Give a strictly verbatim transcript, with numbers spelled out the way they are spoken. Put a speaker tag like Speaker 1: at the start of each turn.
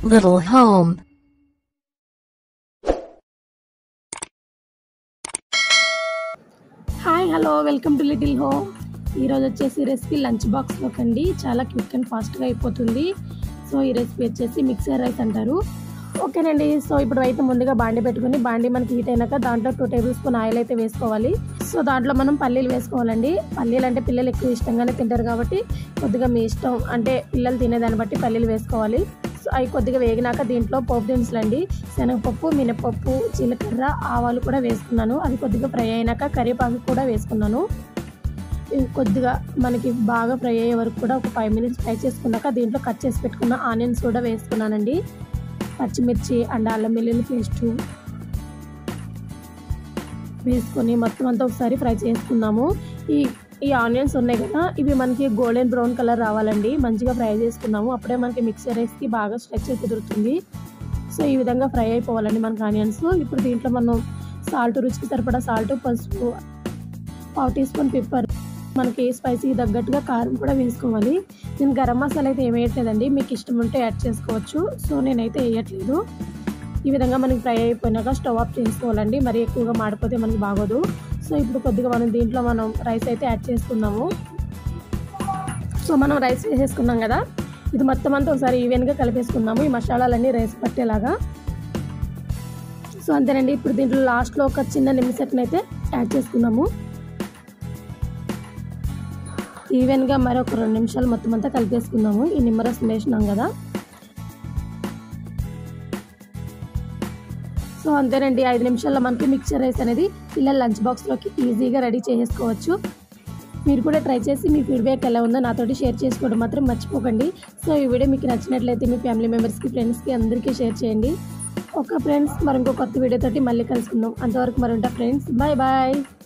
Speaker 1: Little home.
Speaker 2: Hi hello welcome to little home. ఈరోజు వచ్చేసి recipe lunch బాక్స్లోకి అండి. చాలా క్విక్ అండ్ ఫాస్ట్గా అయిపోతుంది. సో ఈ రెసిపీ వచ్చేసి మిక్సర్ రైస్ అంటారు. ఓకేనండి. సో ఇప్పుడు అయితే ముందుగా బాండి పెట్టుకుని బాండి మనకి హీట్ అయినాక దాంట్లో టూ టేబుల్ స్పూన్ ఆయిల్ అయితే వేసుకోవాలి. సో దాంట్లో మనం పల్లీలు వేసుకోవాలండి. పల్లీలు అంటే పిల్లలు ఎక్కువ ఇష్టంగానే తింటారు కాబట్టి కొద్దిగా మీ ఇష్టం, అంటే పిల్లలు తినేదాన్ని బట్టి పల్లీలు వేసుకోవాలి. సో అవి కొద్దిగా వేగినాక దీంట్లో పోపు దినుసులు అండి, శనగపప్పు, మినపప్పు, జీలకర్ర, ఆవాలు కూడా వేసుకున్నాను. అవి కొద్దిగా ఫ్రై అయినాక కరివేపాకు కూడా వేసుకున్నాను. కొద్దిగా మనకి బాగా ఫ్రై అయ్యే వరకు కూడా ఒక ఫైవ్ మినిట్స్ ఫ్రై చేసుకున్నాక దీంట్లో కట్ చేసి పెట్టుకున్న ఆనియన్స్ కూడా వేసుకున్నానండి. పచ్చిమిర్చి అండ్ అల్లం వెల్లుల్లి పేస్టు వేసుకొని మొత్తం అంతా ఒకసారి ఫ్రై చేసుకున్నాము. ఈ ఈ ఆనియన్స్ ఉన్నాయి కదా, ఇవి మనకి గోల్డెన్ బ్రౌన్ కలర్ రావాలండి. మంచిగా ఫ్రై చేసుకున్నాము. అప్పుడే మనకి మిక్సర్ రైస్కి బాగా స్ట్రక్చర్ కుదురుతుంది. సో ఈ విధంగా ఫ్రై అయిపోవాలండి మనకి ఆనియన్స్. ఇప్పుడు దీంట్లో మనం సాల్ట్, రుచికి సరిపడా సాల్ట్, పసుపు, పావు టీ స్పూన్ పెప్పర్, మనకి స్పైసీకి తగ్గట్టుగా కారం కూడా వేసుకోవాలి. నేను గరం మసాలా అయితే ఏం వేయట్లేదండి, మీకు ఇష్టం ఉంటే యాడ్ చేసుకోవచ్చు. సో నేనైతే వేయట్లేదు. ఈ విధంగా మనకి ఫ్రై అయిపోయినాక స్టవ్ ఆఫ్ చేసుకోవాలండి. మరి ఎక్కువగా మాడిపోతే మనకి బాగోదు. సో ఇప్పుడు కొద్దిగా మనం దీంట్లో మనం రైస్ అయితే యాడ్ చేసుకున్నాము. సో మనం రైస్ వేసేసుకున్నాం కదా, ఇది మొత్తం అంతా ఒకసారి ఈవెన్గా కలిపేసుకున్నాము, ఈ మసాలాలన్నీ రైస్ పట్టేలాగా. సో అంతేనండి. ఇప్పుడు దీంట్లో లాస్ట్లో ఒక చిన్న నిమ్మసెట్ని అయితే యాడ్ చేసుకున్నాము. ఈవెన్గా మరి ఒక రెండు నిమిషాలు మొత్తం అంతా కలిపేసుకున్నాము. ఈ నిమ్మరసం వేసినాం కదా. సో అంతేనండి, ఐదు నిమిషాల్లో మనకి మిక్సర్ రైస్ అనేది పిల్లల లంచ్ బాక్స్లోకి ఈజీగా రెడీ చేసుకోవచ్చు. మీరు కూడా ట్రై చేసి మీ ఫీడ్బ్యాక్ ఎలా ఉందో నాతోటి షేర్ చేసుకోవడం మాత్రం మర్చిపోకండి. సో ఈ వీడియో మీకు నచ్చినట్లయితే మీ ఫ్యామిలీ మెంబర్స్కి, ఫ్రెండ్స్కి అందరికీ షేర్ చేయండి. ఓకే ఫ్రెండ్స్, మరి ఇంకో కొత్త వీడియోతోటి మళ్ళీ కలుసుకుందాం. అంతవరకు మరి ఉంటా ఫ్రెండ్స్, బాయ్ బాయ్.